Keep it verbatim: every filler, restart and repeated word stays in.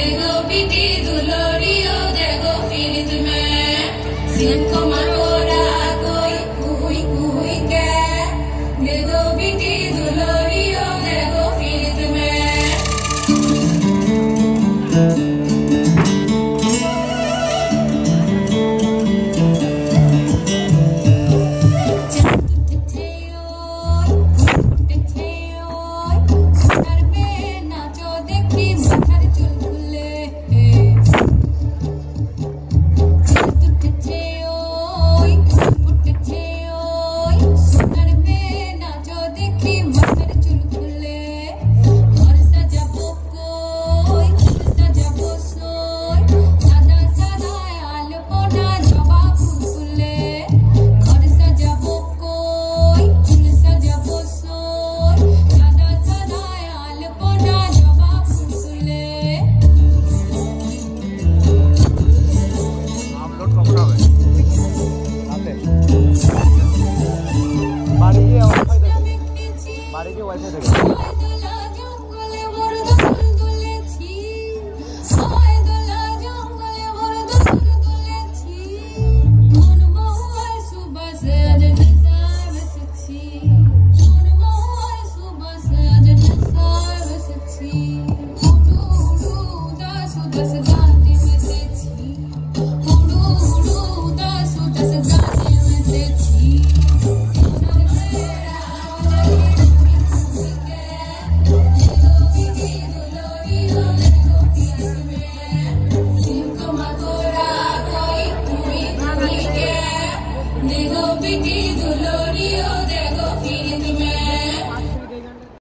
देखो पीटी दुलोरियो देखो फिर तुम्हें सिन को मरोड़ा कोई कोई कोई के देखो पीटी दुलोरियो देखो फिर तुम्हें বাড়ি গিয়ে ওয়াইফাই দেখে বাড়ি গিয়ে ওয়াইফাই দেখে